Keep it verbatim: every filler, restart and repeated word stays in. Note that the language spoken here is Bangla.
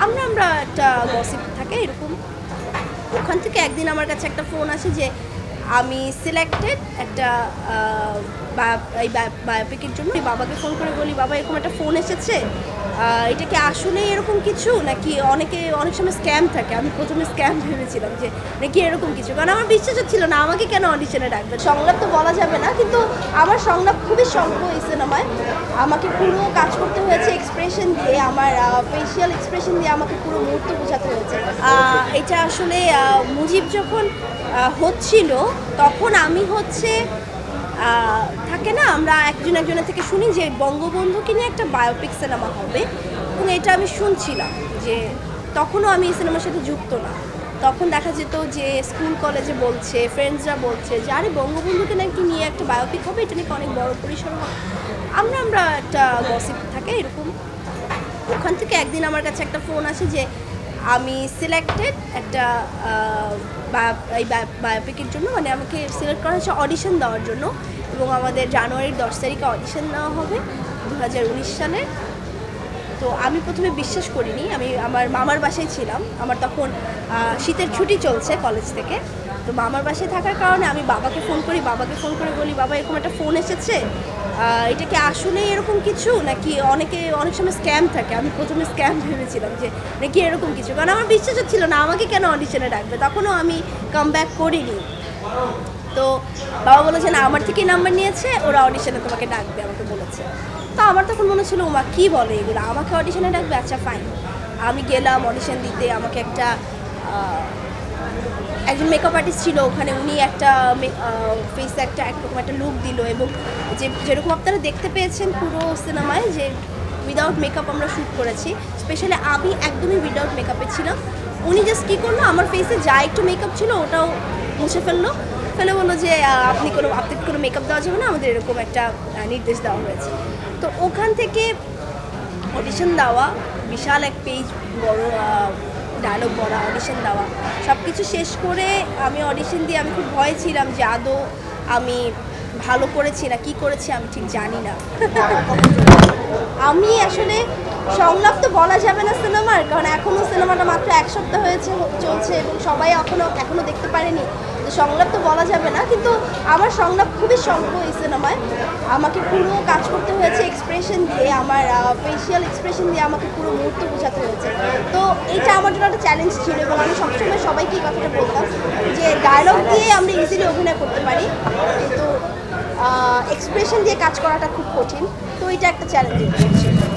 আমরা আমরা একটা গসিপ থাকে এরকম। ওখান থেকে একদিন আমার কাছে একটা ফোন আসে যে আমি সিলেক্টেড একটা এই বায়োপিকের জন্য। বাবাকে ফোন করে বলি, বাবা এরকম একটা ফোন এসেছে, এটা কি আসলে এরকম কিছু নাকি অনেকে অনেক সময় স্ক্যাম থাকে। আমি প্রথমে স্ক্যাম ভেবেছিলাম যে নাকি এরকম কিছু, কারণ আমার বিশ্বাস ছিল না আমাকে কেন অডিশনে ডাকবে। সংলাপ তো বলা যাবে না, কিন্তু আমার সংলাপ খুবই স্বল্প এই সিনেমায়। আমাকে পুরো কাজ করতে হয়েছে এক্সপ্রেশন দিয়ে, আমার ফেশিয়াল এক্সপ্রেশন দিয়ে আমাকে পুরো মুহূর্ত বোঝাতে হয়েছে। এটা আসলে মুজিব যখন হচ্ছিল তখন আমি হচ্ছে থাকে না, আমরা একজন একজনের থেকে শুনি যে বঙ্গবন্ধুকে নিয়ে একটা বায়োপিক সিনেমা হবে, এবং এটা আমি শুনছিলাম যে তখনও আমি এই সিনেমার সাথে যুক্ত না। তখন দেখা যেত যে স্কুল কলেজে বলছে, ফ্রেন্ডসরা বলছে যে আরে বঙ্গবন্ধুকে নাকি নিয়ে একটা বায়োপিক হবে, এটা নাকি অনেক বড় পরিসর হবে। আমরা আমরা একটা গসিপ থাকে এরকম। ওখান থেকে একদিন আমার কাছে একটা ফোন আসে যে আমি সিলেক্টেড একটা এই বায়োপিকের জন্য, মানে আমাকে সিলেক্ট করা হচ্ছে অডিশন দেওয়ার জন্য, এবং আমাদের জানুয়ারির দশ তারিখে অডিশন নেওয়া হবে দু হাজার উনিশ সালের। তো আমি প্রথমে বিশ্বাস করিনি। আমি আমার মামার বাসায় ছিলাম, আমার তখন শীতের ছুটি চলছে কলেজ থেকে। তো মামার বাসায় থাকার কারণে আমি বাবাকে ফোন করি, বাবাকে ফোন করে বলি, বাবা এরকম একটা ফোন এসেছে, এটা কি আসলে এরকম কিছু নাকি অনেকে অনেক সময় স্ক্যাম থাকে। আমি প্রথমে স্ক্যাম ভেবেছিলাম যে নাকি এরকম কিছু, কারণ আমার বিশ্বাস ছিল না আমাকে কেন অডিশনে ডাকবে। তখনও আমি কাম ব্যাক করিনি। তো বাবা বলেছে না, আমার থেকেই নাম্বার নিয়েছে, ওরা অডিশনে তোমাকে ডাকবে আমাকে বলেছে। তো আমার তখন মনে ছিল ওমা কী বলে এগুলো, আমাকে অডিশনে ডাকবে, আচ্ছা ফাইন। আমি গেলাম অডিশন দিতে। আমাকে একটা একজন মেকআপ আর্টিস্ট ছিল ওখানে, উনি একটা ফেসে একটা একরকম একটা লুক দিল, এবং যে যেরকম আপনারা দেখতে পেয়েছেন পুরো সিনেমায় যে উইদাউট মেকআপ আমরা শ্যুট করেছি। স্পেশালি আমি একদমই উইদাউট মেকআপে ছিলাম। উনি জাস্ট কী করলো, আমার ফেসে যা একটু মেকআপ ছিল ওটাও মুছে ফেললো, ফেলে বললো যে আপনি কোনো আপনাকে কোনো মেকআপ দেওয়া যাবে না, আমাদের এরকম একটা নির্দেশ দেওয়া হয়েছে। তো ওখান থেকে অডিশন দেওয়া, বিশাল এক পেজ বড় ডায়লগ বলা, অডিশন দেওয়া, সব কিছু শেষ করে আমি অডিশন দিয়ে আমি খুব ভয় ছিলাম যে আদৌ আমি ভালো করেছি না কি করেছি আমি ঠিক জানি না। আমি আসলে সংলাপ তো বলা যাবে না সিনেমার, কারণ এখনও সিনেমাটা মাত্র এক সপ্তাহ হয়েছে চলছে এবং সবাই এখনও এখনও দেখতে পারেনি। তো সংলাপ তো বলা যাবে না, কিন্তু আমার সংলাপ খুবই স্বল্প এই সিনেমায়। আমাকে পুরো কাজ করতে হয়েছে এক্সপ্রেশন দিয়ে, আমার ফেশিয়াল এক্সপ্রেশন দিয়ে আমাকে পুরো মুহূর্ত বোঝাতে হয়েছে। তো এইটা আমার জন্য একটা চ্যালেঞ্জ ছিল, এবং আমি সবসময় সবাইকে এই কথাটা বলতাম যে ডায়লগ দিয়ে আমরা ইজিলি অভিনয় করতে পারি, কিন্তু এক্সপ্রেশন দিয়ে কাজ করাটা খুব কঠিন। তো এটা একটা চ্যালেঞ্জিং ছিল।